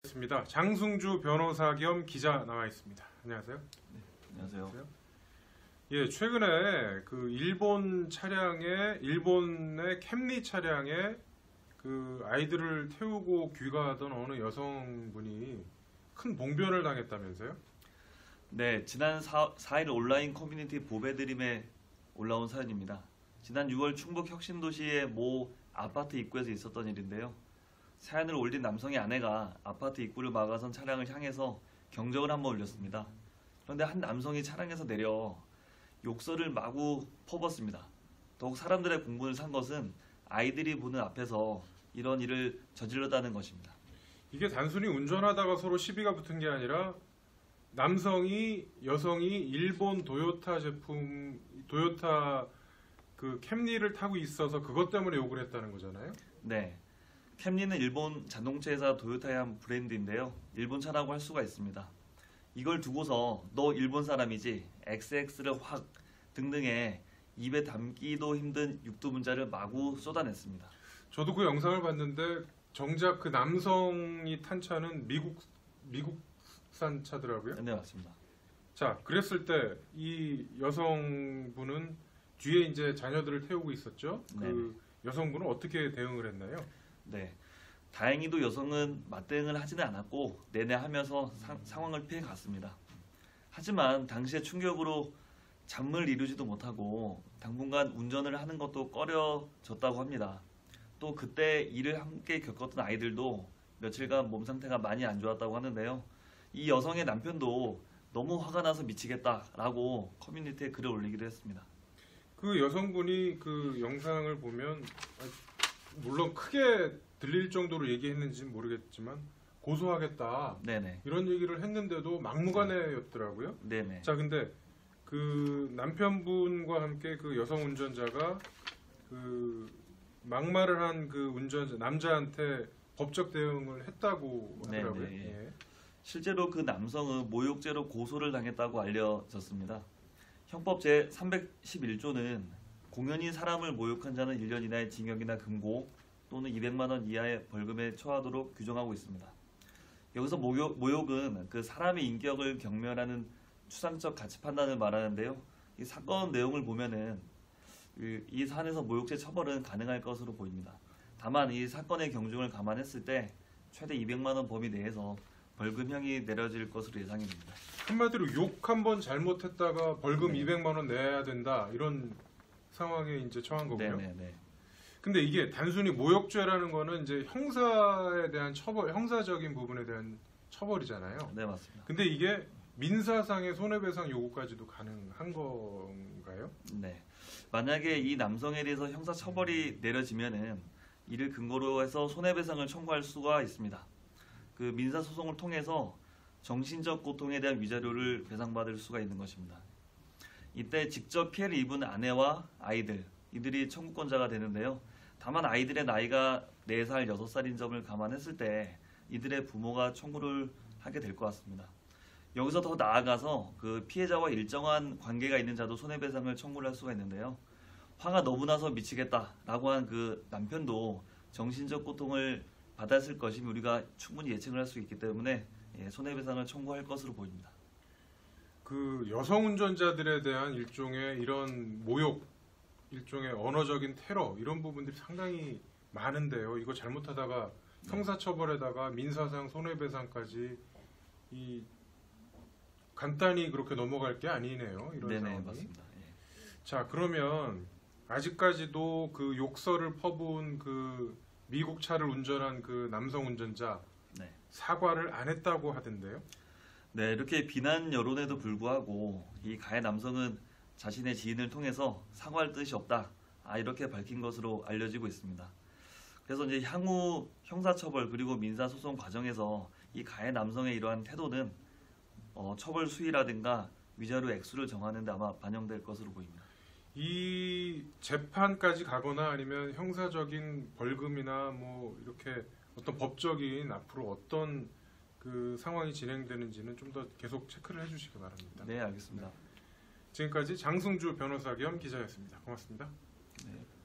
있습니다. 장승주 변호사 겸 기자 나와 있습니다. 안녕하세요. 네, 안녕하세요. 예, 최근에 그 일본의 캠리 차량에 그 아이들을 태우고 귀가하던 어느 여성분이 큰 봉변을 당했다면서요? 네, 지난 4일 온라인 커뮤니티 보배드림에 올라온 사연입니다. 지난 6월 충북 혁신도시의 모 아파트 입구에서 있었던 일인데요. 사연을 올린 남성의 아내가 아파트 입구를 막아선 차량을 향해서 경적을 한번 울렸습니다. 그런데 한 남성이 차량에서 내려 욕설을 마구 퍼붓습니다. 더욱 사람들의 공분을 산 것은 아이들이 보는 앞에서 이런 일을 저질렀다는 것입니다. 이게 단순히 운전하다가 서로 시비가 붙은 게 아니라 여성이 일본 도요타 그 캠리를 타고 있어서 그것 때문에 욕을 했다는 거잖아요. 네, 캠리는 일본 자동차 회사 도요타의 한 브랜드인데요. 일본 차라고 할 수가 있습니다. 이걸 두고서 너 일본 사람이지 XX를 확 등등의 입에 담기도 힘든 육두문자를 마구 쏟아냈습니다. 저도 그 영상을 봤는데 정작 그 남성이 탄 차는 미국산 차더라고요. 네, 맞습니다. 자, 그랬을 때 이 여성분은 뒤에 이제 자녀들을 태우고 있었죠. 그 여성분은 어떻게 대응을 했나요? 네, 다행히도 여성은 맞대응을 하지는 않았고 내내 하면서 상황을 피해 갔습니다. 하지만 당시의 충격으로 잠을 이루지도 못하고 당분간 운전을 하는 것도 꺼려졌다고 합니다. 또 그때 일을 함께 겪었던 아이들도 며칠간 몸 상태가 많이 안 좋았다고 하는데요. 이 여성의 남편도 너무 화가 나서 미치겠다라고 커뮤니티에 글을 올리기도 했습니다. 그 여성분이 그 영상을 보면 물론 크게 들릴 정도로 얘기했는지는 모르겠지만 고소하겠다 네네. 이런 얘기를 했는데도 막무가내였더라고요. 네네. 자, 근데 그 남편분과 함께 그 여성 운전자가 그 막말을 한 그 남자한테 법적 대응을 했다고 하더라고요. 네네. 예. 실제로 그 남성은 모욕죄로 고소를 당했다고 알려졌습니다. 형법 제311조는 공연히 사람을 모욕한 자는 1년 이하의 징역이나 금고 또는 200만 원 이하의 벌금에 처하도록 규정하고 있습니다. 여기서 모욕은 그 사람의 인격을 경멸하는 추상적 가치 판단을 말하는데요. 이 사건 내용을 보면은 이 사안에서 모욕죄 처벌은 가능할 것으로 보입니다. 다만 이 사건의 경중을 감안했을 때 최대 200만 원 범위 내에서 벌금형이 내려질 것으로 예상이 됩니다. 한마디로 욕 한 번 잘못했다가 벌금 200만 원 내야 된다 이런 상황에 이제 처한 거고요. 네네네. 근데 이게 단순히 모욕죄라는 거는 이제 형사에 대한 처벌, 형사적인 부분에 대한 처벌이잖아요. 네, 맞습니다. 근데 이게 민사상의 손해배상 요구까지도 가능한 건가요? 네. 만약에 이 남성에 대해서 형사 처벌이 내려지면은 이를 근거로 해서 손해배상을 청구할 수가 있습니다. 그 민사 소송을 통해서 정신적 고통에 대한 위자료를 배상받을 수가 있는 것입니다. 이때 직접 피해를 입은 아내와 아이들, 이들이 청구권자가 되는데요. 다만 아이들의 나이가 4살, 6살인 점을 감안했을 때 이들의 부모가 청구를 하게 될 것 같습니다. 여기서 더 나아가서 그 피해자와 일정한 관계가 있는 자도 손해배상을 청구를 할 수가 있는데요. 화가 너무 나서 미치겠다라고 한 그 남편도 정신적 고통을 받았을 것임이 우리가 충분히 예측을 할 수 있기 때문에 손해배상을 청구할 것으로 보입니다. 그 여성 운전자들에 대한 일종의 이런 모욕, 일종의 언어적인 테러 이런 부분들이 상당히 많은데요. 이거 잘못하다가 형사처벌에다가 민사상 손해배상까지 이 간단히 그렇게 넘어갈 게 아니네요. 이런 네네, 상황이. 맞습니다. 자, 그러면 아직까지도 그 욕설을 퍼부은 그 미국 차를 운전한 그 남성 운전자 네. 사과를 안 했다고 하던데요. 네, 이렇게 비난 여론에도 불구하고 이 가해 남성은 자신의 지인을 통해서 사과할 뜻이 없다. 이렇게 밝힌 것으로 알려지고 있습니다. 그래서 이제 향후 형사처벌 그리고 민사소송 과정에서 이 가해 남성의 이러한 태도는 처벌 수위라든가 위자료 액수를 정하는 데 아마 반영될 것으로 보입니다. 이 재판까지 가거나 아니면 형사적인 벌금이나 뭐 이렇게 어떤 법적인 앞으로 어떤 그 상황이 진행되는지는 좀 더 계속 체크를 해주시기 바랍니다. 네, 알겠습니다. 지금까지 장승주 변호사 겸 기자였습니다. 고맙습니다. 네.